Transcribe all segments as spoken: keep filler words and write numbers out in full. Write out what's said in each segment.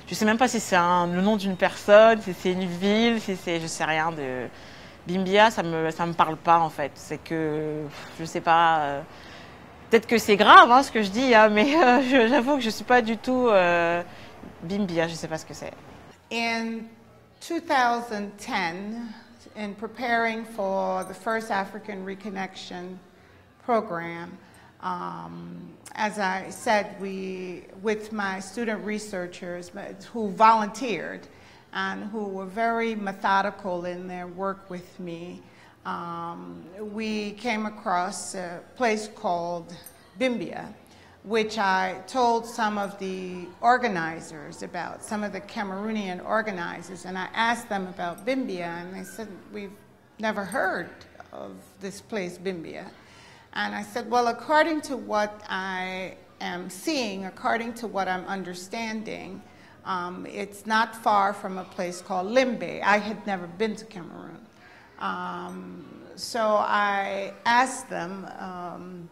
Je sais même pas si c'est le nom d'une personne, si c'est une ville, si c'est, je sais rien de Bimbia, ça me, ça me parle pas en fait. C'est que, je sais pas, euh, peut-être que c'est grave hein, ce que je dis, hein, mais euh, j'avoue que je suis pas du tout euh, Bimbia, je sais pas ce que c'est. In two thousand ten, in preparing for the first African Reconnection program, um, as I said, we, with my student researchers who volunteered and who were very methodical in their work with me, um, we came across a place called Bimbia, which I told some of the organizers about, some of the Cameroonian organizers, and I asked them about Bimbia, and they said, we've never heard of this place, Bimbia. And I said, well, according to what I am seeing, according to what I'm understanding, um, it's not far from a place called Limbe. I had never been to Cameroon. Um, so I asked them, um,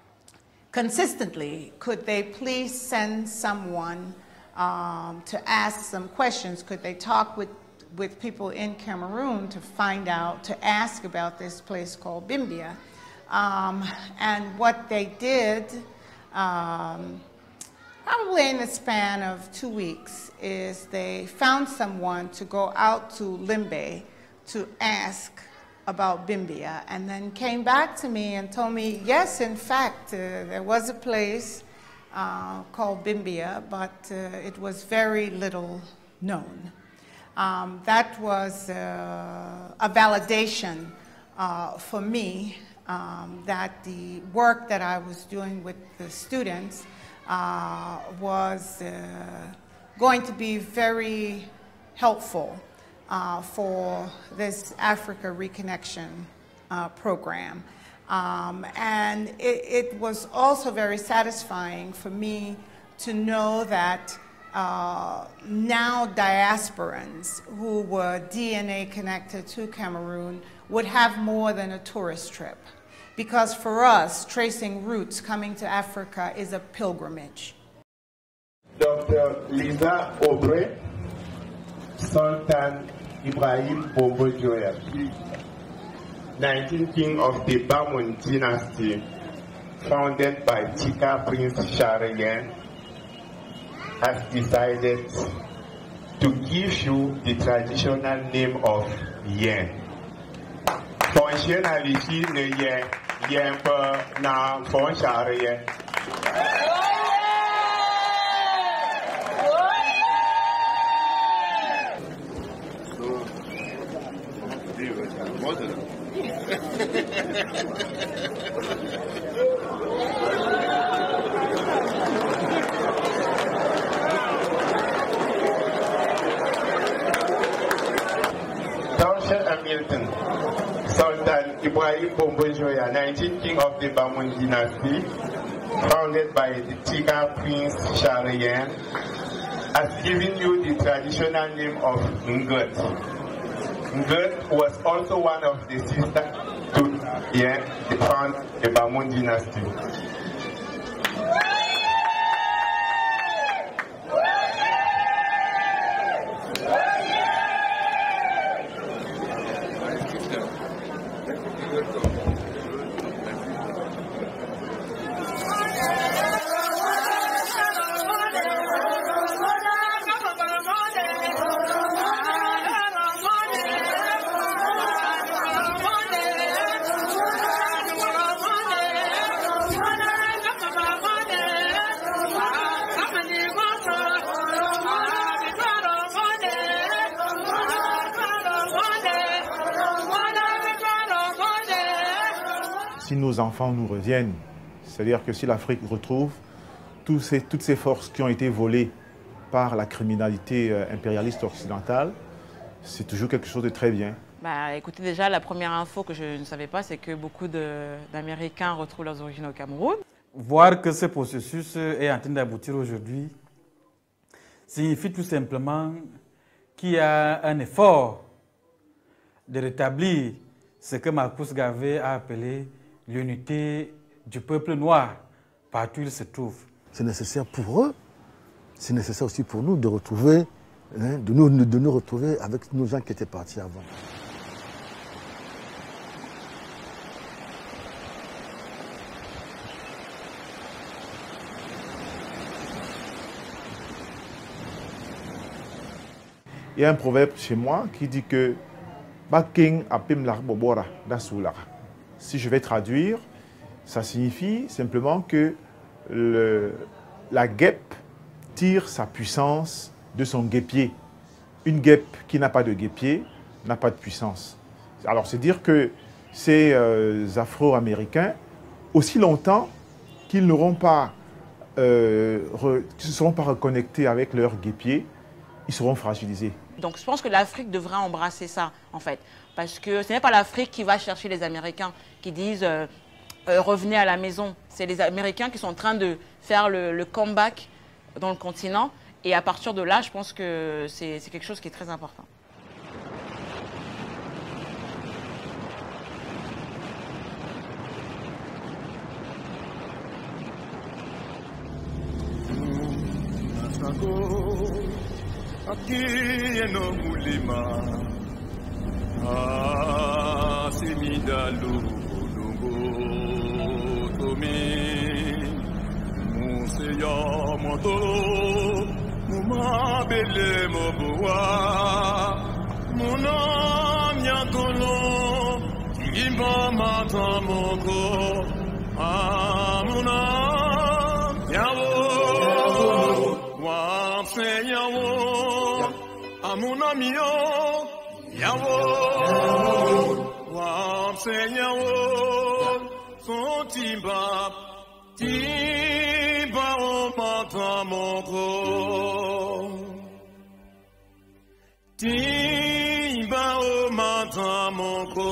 consistently, could they please send someone um, to ask some questions? Could they talk with, with people in Cameroon to find out, to ask about this place called Bimbia? Um, and what they did, um, probably in the span of two weeks, is they found someone to go out to Limbe to ask about Bimbia, and then came back to me and told me, yes, in fact, uh, there was a place uh, called Bimbia, but uh, it was very little known. Um, that was uh, a validation uh, for me um, that the work that I was doing with the students uh, was uh, going to be very helpful Uh, for this Africa Reconnection uh, program. Um, and it, it was also very satisfying for me to know that uh, now diasporans who were D N A connected to Cameroon would have more than a tourist trip. Because for us, tracing roots coming to Africa is a pilgrimage. Doctor Lisa Aubrey, Sultan Ibrahim Bombo Joya, nineteenth king of the Bamun dynasty, founded by Chika Prince Charlemagne, has decided to give you the traditional name of Yen. Functionality ne Yen, Yen per na Fon Charlemagne. Townshend Hamilton, Sultan Ibrahim Bombo Joya, nineteenth king of the Bamun dynasty, founded by the Tika Prince Charlemagne, has given you the traditional name of Ngut. Ngut was also one of the sisters to yeah, the found the Bamun dynasty. Si nos enfants nous reviennent, c'est-à-dire que si l'Afrique retrouve tous ces, toutes ces forces qui ont été volées par la criminalité euh, impérialiste occidentale, c'est toujours quelque chose de très bien. Bah, écoutez, déjà, la première info que je ne savais pas, c'est que beaucoup d'Américains retrouvent leurs origines au Cameroun. Voir que ce processus est en train d'aboutir aujourd'hui signifie tout simplement qu'il y a un effort de rétablir ce que Marcus Garvey a appelé l'unité du peuple noir partout où il se trouve. C'est nécessaire pour eux, c'est nécessaire aussi pour nous de retrouver, hein, de, nous, de nous retrouver avec nos gens qui étaient partis avant. Il y a un proverbe chez moi qui dit que Baking apim la bobora dasula. Si je vais traduire, ça signifie simplement que le, la guêpe tire sa puissance de son guêpier. Une guêpe qui n'a pas de guêpier n'a pas de puissance. Alors c'est dire que ces euh, Afro-Américains, aussi longtemps qu'ils n'auront pas, euh, re, qu'ils ne seront pas reconnectés avec leur guêpier, ils seront fragilisés. Donc je pense que l'Afrique devrait embrasser ça, en fait. Parce que ce n'est pas l'Afrique qui va chercher les Américains, qui disent euh, euh, revenez à la maison. C'est les Américains qui sont en train de faire le, le comeback dans le continent. Et à partir de là, je pense que c'est quelque chose qui est très important. Aquí no mulima ah simidalu lungo tomi museya motoro mumabele mobuwa munamya kono imba matamoko amuna yawo wa senyawo Amuna mio, yawo, wa senyawo, son timba, timba o matamoko, timba o matamoko.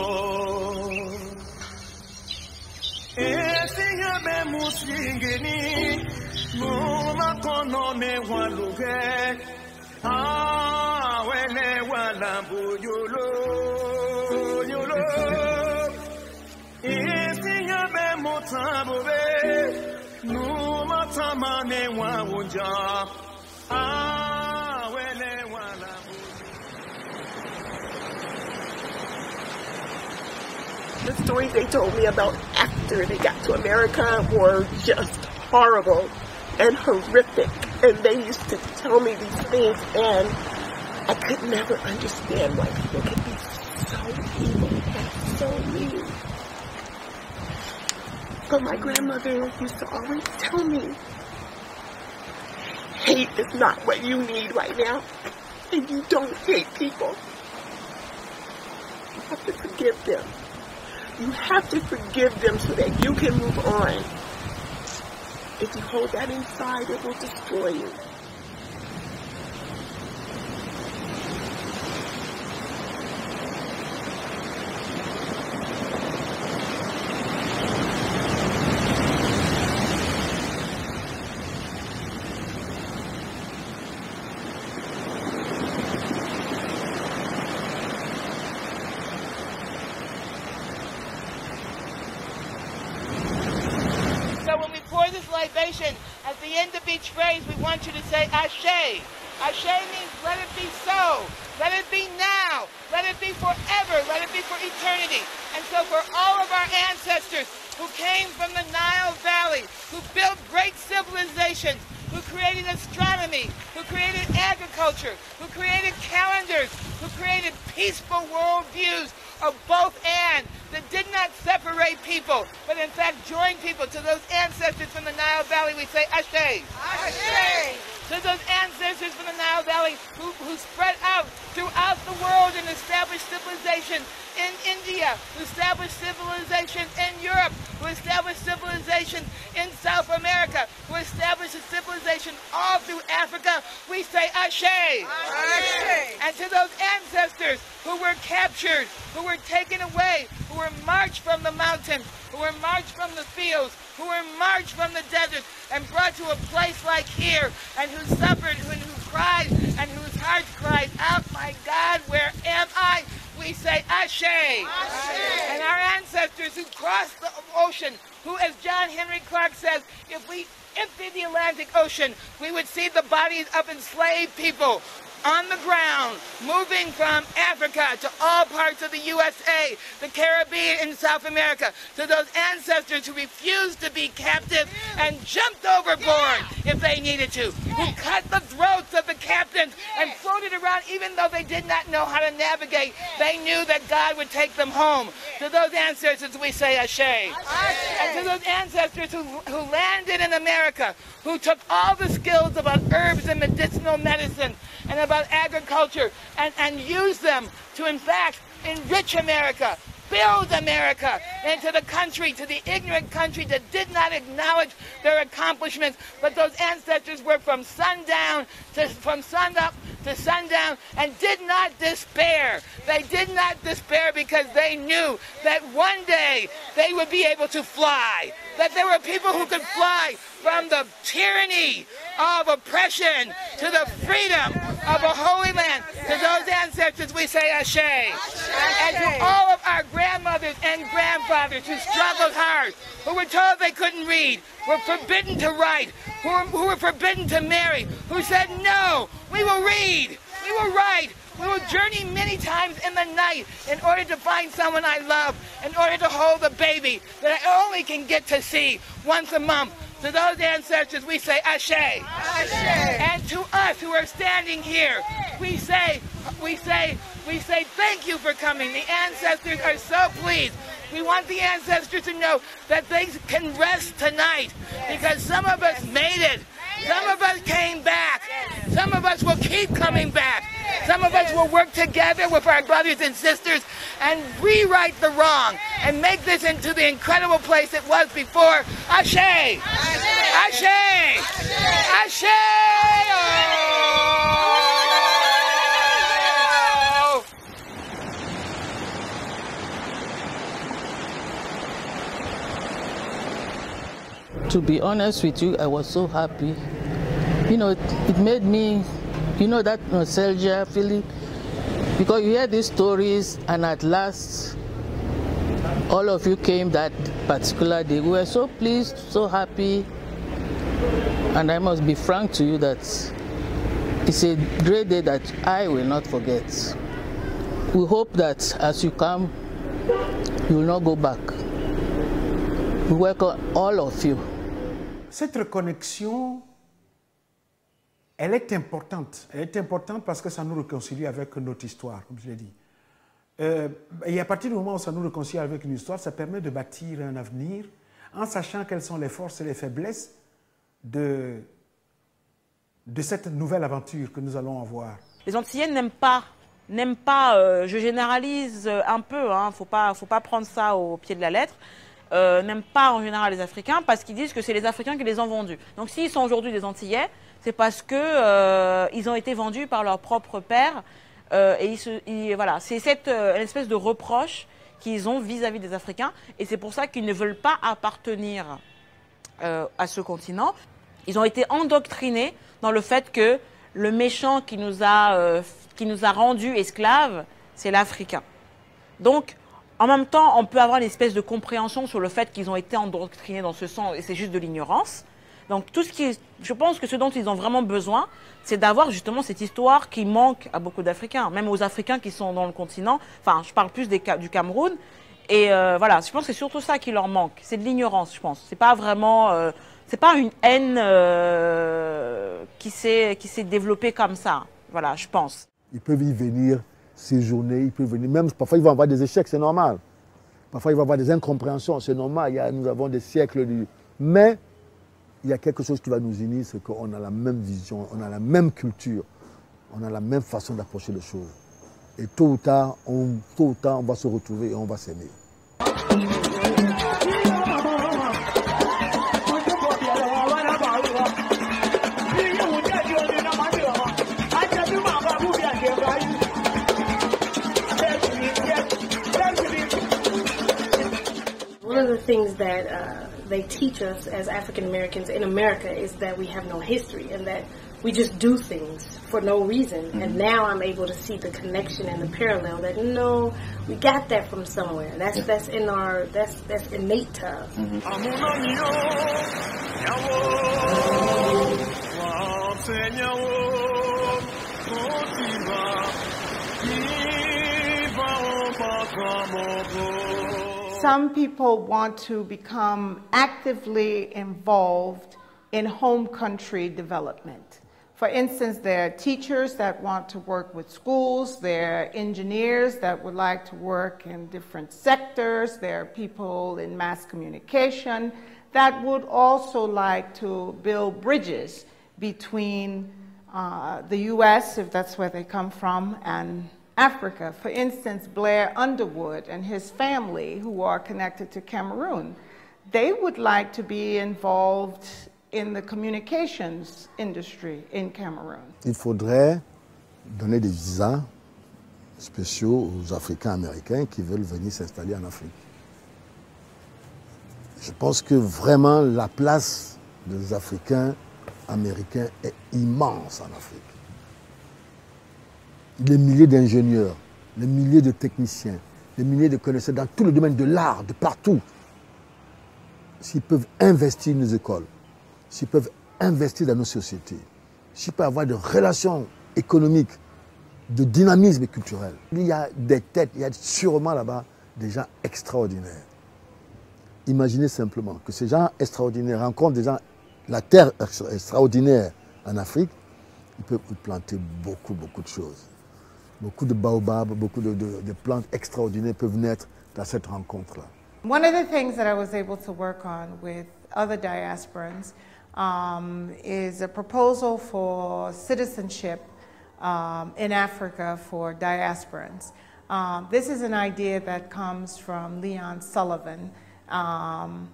Esi yabe musingeni, muma kono me waluke. Ah, wele walambu yolo, yolo. Isi yabe motabube, no matamane wawunja. Ah, wele walambu. The stories they told me about after they got to America were just horrible and horrific. And they used to tell me these things, and I could never understand why people could be so evil and so mean. But my grandmother used to always tell me, hate is not what you need right now, and you don't hate people. You have to forgive them. You have to forgive them so that you can move on. If you hold that inside, it will destroy you. At the end of each phrase, we want you to say Ashe. Ashe means let it be so. Let it be now. Let it be forever. Let it be for eternity. And so for all of our ancestors who came from the Nile Valley, who built great civilizations, who created astronomy, who created agriculture, who created calendars, who created peaceful worldviews of both and, that did not separate people, but in fact joined people. To those ancestors from the Nile Valley, we say Ashe. Ashe. To those ancestors from the Nile Valley who, who spread out throughout the world and established civilization in India, who established civilization in Europe, who established civilization in South America, who established a civilization all through Africa, we say Ashe. Ashe. And to those ancestors who were captured, who were taken away, who were marched from the mountains, who were marched from the fields, who were marched from the desert and brought to a place like here, and who suffered, and who cried, and whose hearts cried out, my God, where am I? we say Ashe. Ashe. And our ancestors who crossed the ocean, who, as John Henry Clark says, if we emptied the Atlantic Ocean, we would see the bodies of enslaved people on the ground, moving from Africa to all parts of the U S A, the Caribbean and South America, to those ancestors who refused to be captive and jumped overboard if they needed to, who cut the throats of the captains and floated around even though they did not know how to navigate. They knew that God would take them home. To those ancestors we say Ashe. Ashe. And to those ancestors who, who landed in America, who took all the skills about herbs and medicinal medicine and about agriculture and, and use them to, in fact, enrich America, build America into the country, to the ignorant country that did not acknowledge their accomplishments. But those ancestors were from sundown to from sunup to sundown and did not despair. They did not despair because they knew that one day they would be able to fly, that there were people who could fly from the tyranny of oppression to the freedom of a holy land. To those ancestors we say Ashe. Ashe. And to all of our grandmothers and grandfathers who struggled hard, who were told they couldn't read, were forbidden to write, who were, who were forbidden to marry, who said, no, we will read, we will write, we will journey many times in the night in order to find someone I love, in order to hold a baby that I only can get to see once a month. To those ancestors we say Ashe. Ashe. And to us who are standing here, we say, we say, we say thank you for coming. The ancestors are so pleased. We want the ancestors to know that they can rest tonight because some of us made it. Some of us came back. Some of us will keep coming back. Some of us will work together with our brothers and sisters and rewrite the wrong and make this into the incredible place it was before. Ashe! Ashe! Ashe! Ashe! To be honest with you, I was so happy. You know, it, it made me, you know, that nostalgia feeling, because you hear these stories and at last all of you came that particular day. We were so pleased, so happy, and I must be frank to you that it's a great day that I will not forget. We hope that as you come, you will not go back. We welcome all of you. Cette reconnexion, elle est importante. Elle est importante parce que ça nous réconcilie avec notre histoire, comme je l'ai dit. Euh, et à partir du moment où ça nous réconcilie avec une histoire, ça permet de bâtir un avenir en sachant quelles sont les forces et les faiblesses de, de cette nouvelle aventure que nous allons avoir. Les Antillais n'aiment pas, n'aiment pas euh, je généralise un peu, hein, faut pas, faut pas prendre ça au pied de la lettre. Euh, n'aiment pas en général les Africains parce qu'ils disent que c'est les Africains qui les ont vendus. Donc s'ils sont aujourd'hui des Antillais, c'est parce que euh, ils ont été vendus par leur propre père euh, et ils se, ils, voilà, c'est cette euh, espèce de reproche qu'ils ont vis-à-vis des Africains et c'est pour ça qu'ils ne veulent pas appartenir euh, à ce continent. Ils ont été endoctrinés dans le fait que le méchant qui nous a, euh, qui nous a rendus esclaves, c'est l'Africain. Donc en même temps, on peut avoir une espèce de compréhension sur le fait qu'ils ont été endoctrinés dans ce sens, et c'est juste de l'ignorance. Donc, tout ce qui est, je pense que ce dont ils ont vraiment besoin, c'est d'avoir justement cette histoire qui manque à beaucoup d'Africains, même aux Africains qui sont dans le continent. Enfin, je parle plus des, du Cameroun. Et euh, voilà, je pense que c'est surtout ça qui leur manque. C'est de l'ignorance, je pense. C'est pas vraiment, euh, c'est pas une haine euh, qui s'est qui s'est développée comme ça. Voilà, je pense. Ils peuvent y venir. Séjourner, il peut venir, même parfois il va y avoir des échecs, c'est normal. Parfois il va y avoir des incompréhensions, c'est normal, il y a, nous avons des siècles de... Mais il y a quelque chose qui va nous unir, c'est qu'on a la même vision, on a la même culture, on a la même façon d'approcher les choses. Et tôt ou tard, on, tôt ou tard, on va se retrouver et on va s'aimer. One of the things that uh, they teach us as African Americans in America is that we have no history and that we just do things for no reason. Mm-hmm. And now I'm able to see the connection and the parallel that, no, we got that from somewhere. That's Yeah. that's in our, that's that's innate to us. Some people want to become actively involved in home country development. For instance, there are teachers that want to work with schools, there are engineers that would like to work in different sectors, there are people in mass communication that would also like to build bridges between uh, the U S, if that's where they come from, and Africa. For instance, Blair Underwood and his family, who are connected to Cameroon, they would like to be involved in the communications industry in Cameroon. Il faudrait donner des visas spéciaux aux Africains américains qui veulent venir s'installer en Afrique. Je pense que vraiment la place des Africains américains est immense en Afrique. Des milliers d'ingénieurs, des milliers de techniciens, des milliers de connaisseurs dans tout le domaine de l'art, de partout. S'ils peuvent investir dans nos écoles, s'ils peuvent investir dans nos sociétés, s'ils peuvent avoir des relations économiques, de dynamisme culturel. Il y a des têtes, il y a sûrement là-bas des gens extraordinaires. Imaginez simplement que ces gens extraordinaires rencontrent des gens, la terre extraordinaire en Afrique, ils peuvent planter beaucoup, beaucoup de choses. Beaucoup de baobabs, beaucoup de, de, de plantes extraordinaires peuvent naître dans cette rencontre-là. One of the things that I was able to work on with other diasporans um, is a proposal for citizenship um, in Africa for diasporans. Um, this is an idea that comes from Leon Sullivan, um,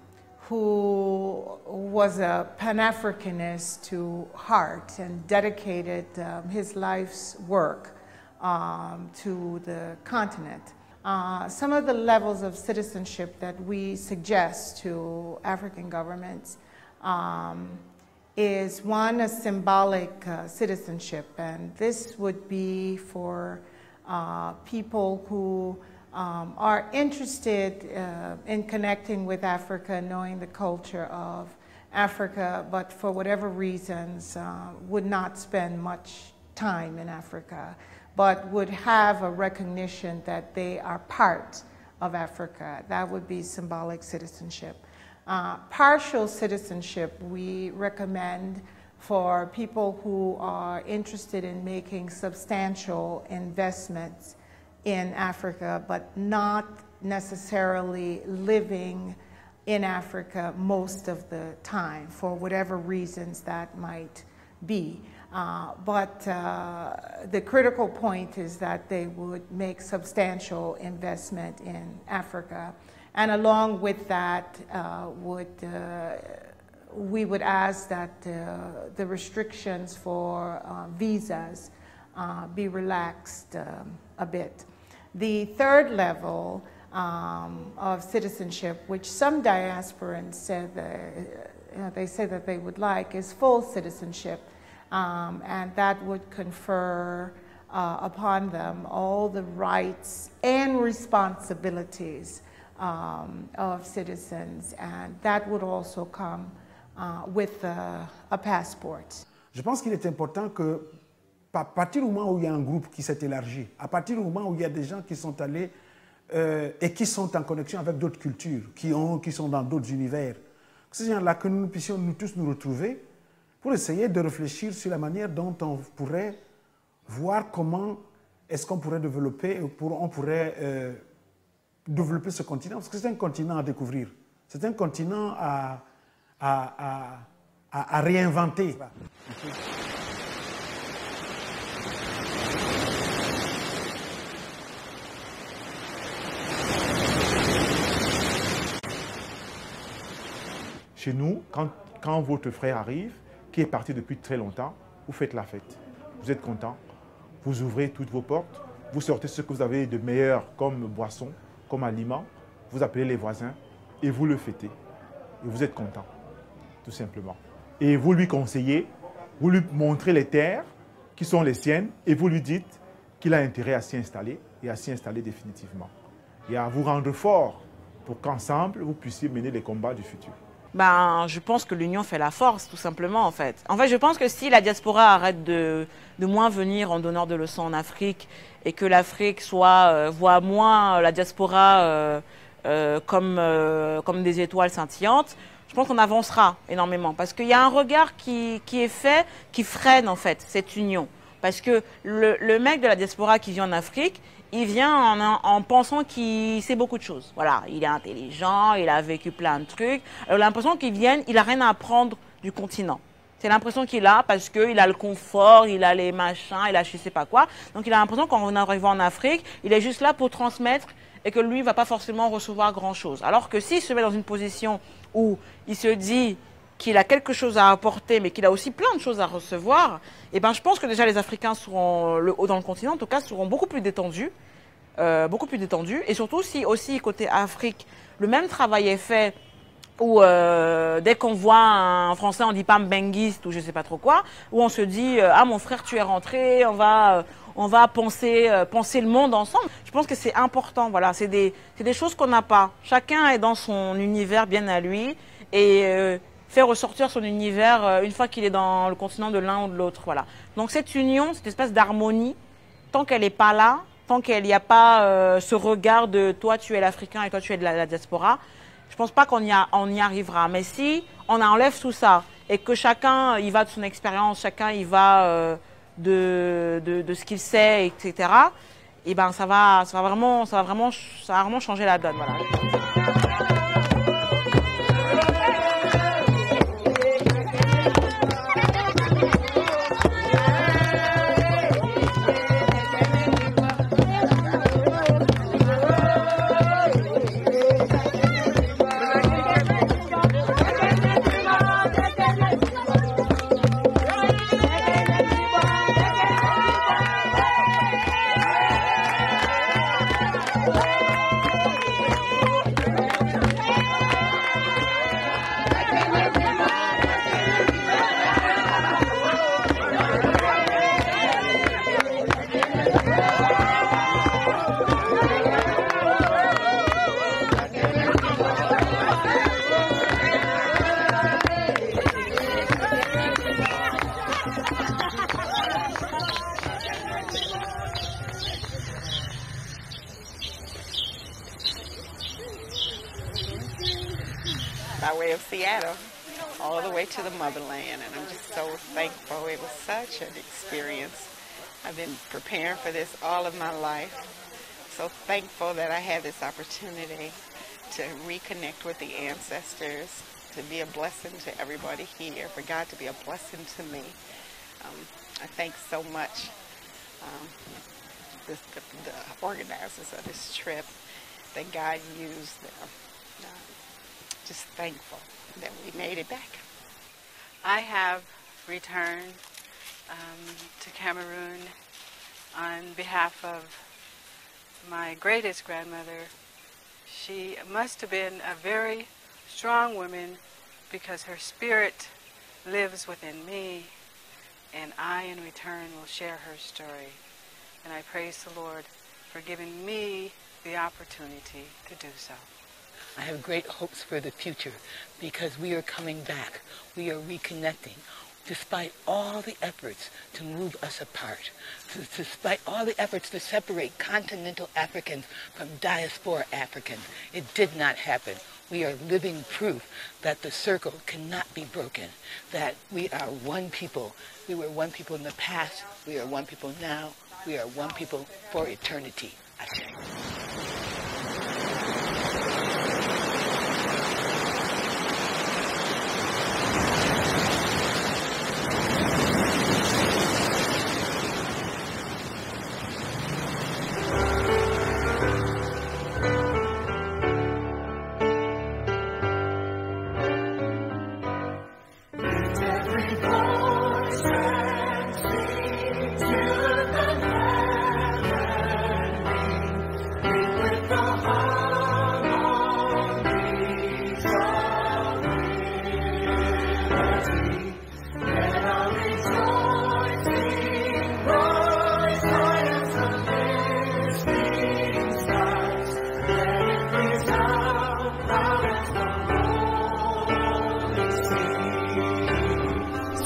who was a Pan-Africanist to heart and dedicated um, his life's work um, to the continent. Uh, some of the levels of citizenship that we suggest to African governments um, is one, a symbolic uh, citizenship, and this would be for uh, people who um, are interested uh, in connecting with Africa, knowing the culture of Africa, but for whatever reasons uh, would not spend much time in Africa, but would have a recognition that they are part of Africa. That would be symbolic citizenship. Uh, partial citizenship we recommend for people who are interested in making substantial investments in Africa, but not necessarily living in Africa most of the time, for whatever reasons that might be. Uh, but uh, the critical point is that they would make substantial investment in Africa. And along with that, uh, would, uh, we would ask that uh, the restrictions for uh, visas uh, be relaxed um, a bit. The third level um, of citizenship, which some diasporans said that, you know, they say that they would like, is full citizenship. Um, and that would confer uh, upon them all the rights and responsibilities um, of citizens, and that would also come uh, with uh, a passport. Je pense qu'il est important que, à partir du moment où il y a un groupe qui s'est élargi, à partir du moment où il y a des gens qui sont allés euh, et qui sont en connexion avec d'autres cultures, qui, ont, qui sont dans d'autres univers, ces gens-là, que nous puissions nous tous nous retrouver pour essayer de réfléchir sur la manière dont on pourrait voir comment est-ce qu'on pourrait développer, pour, on pourrait euh, développer ce continent, parce que c'est un continent à découvrir, c'est un continent à, à, à, à, à réinventer. Chez nous, quand, quand votre frère arrive, qui est parti depuis très longtemps, vous faites la fête. Vous êtes content, vous ouvrez toutes vos portes, vous sortez ce que vous avez de meilleur comme boisson, comme aliment, vous appelez les voisins et vous le fêtez. Et vous êtes content, tout simplement. Et vous lui conseillez vous lui montrez les terres qui sont les siennes et vous lui dites qu'il a intérêt à s'y installer et à s'y installer définitivement. Et à vous rendre fort pour qu'ensemble, vous puissiez mener les combats du futur. Ben, je pense que l'union fait la force, tout simplement, en fait. En fait, je pense que si la diaspora arrête de, de moins venir en donneur de leçons en Afrique et que l'Afrique soit euh, voit moins la diaspora euh, euh, comme, euh, comme des étoiles scintillantes, je pense qu'on avancera énormément. Parce qu'il y a un regard qui, qui est fait, qui freine, en fait, cette union. Parce que le, le mec de la diaspora qui vit en Afrique, il vient en, en pensant qu'il sait beaucoup de choses. Voilà, il est intelligent, il a vécu plein de trucs. Alors l'impression qu'il vient, il n'a rien à apprendre du continent. C'est l'impression qu'il a parce qu'il a le confort, il a les machins, il a je sais pas quoi. Donc il a l'impression qu'en arrivant en Afrique, il est juste là pour transmettre et que lui ne va pas forcément recevoir grand-chose. Alors que s'il se met dans une position où il se dit qu'il a quelque chose à apporter, mais qu'il a aussi plein de choses à recevoir, eh ben, je pense que déjà les Africains seront, le, dans le continent en tout cas, seront beaucoup plus détendus, euh, beaucoup plus détendus. Et surtout si aussi côté Afrique, le même travail est fait où euh, dès qu'on voit un Français, on dit pas mbenguiste ou je sais pas trop quoi, où on se dit euh, ah mon frère tu es rentré, on va euh, on va penser euh, penser le monde ensemble. Je pense que c'est important. Voilà, c'est des c'est des choses qu'on n'a pas. Chacun est dans son univers bien à lui et euh, faire ressortir son univers euh, une fois qu'il est dans le continent de l'un ou de l'autre. Voilà. Donc cette union, cette espèce d'harmonie, tant qu'elle n'est pas là, tant qu'il n'y a pas euh, ce regard de toi tu es l'Africain et toi tu es de la, la diaspora, je ne pense pas qu'on y, y arrivera. Mais si on enlève tout ça et que chacun y va de son expérience, chacun y va euh, de, de, de ce qu'il sait, et cetera, et ben ça va, ça va vraiment, ça va vraiment, ça va vraiment changer la donne. Voilà. By way of Seattle, all the way to the motherland, and I'm just so thankful. It was such an experience. I've been preparing for this all of my life. So thankful that I had this opportunity to reconnect with the ancestors, to be a blessing to everybody here, for God to be a blessing to me. Um, I thank so much um, the, the, the organizers of this trip, that God used them. Uh, just thankful that we made it back. I have returned um, to Cameroon on behalf of my greatest grandmother. She must have been a very strong woman because her spirit lives within me, and I in return will share her story. And I praise the Lord for giving me the opportunity to do so. I have great hopes for the future because we are coming back. We are reconnecting. Despite all the efforts to move us apart, despite all the efforts to separate continental Africans from diaspora Africans, it did not happen. We are living proof that the circle cannot be broken, that we are one people. We were one people in the past, we are one people now, we are one people for eternity. Ashe. To the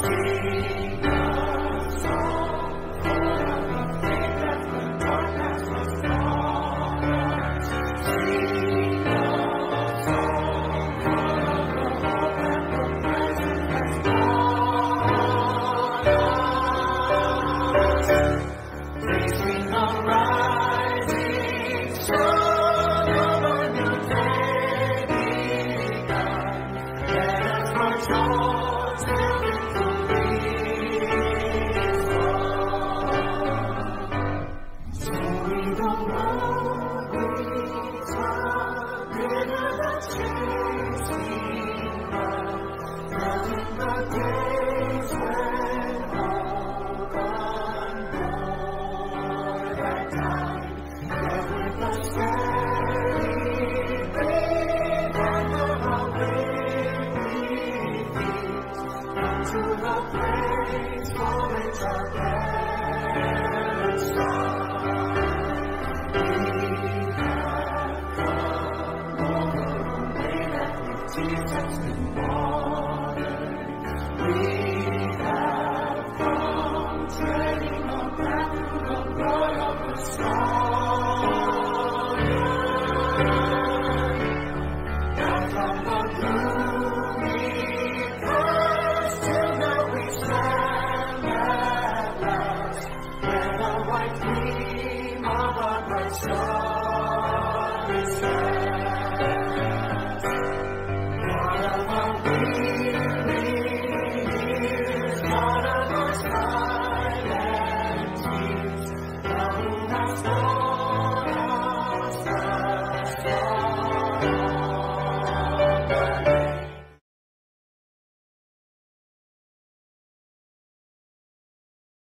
Jesus,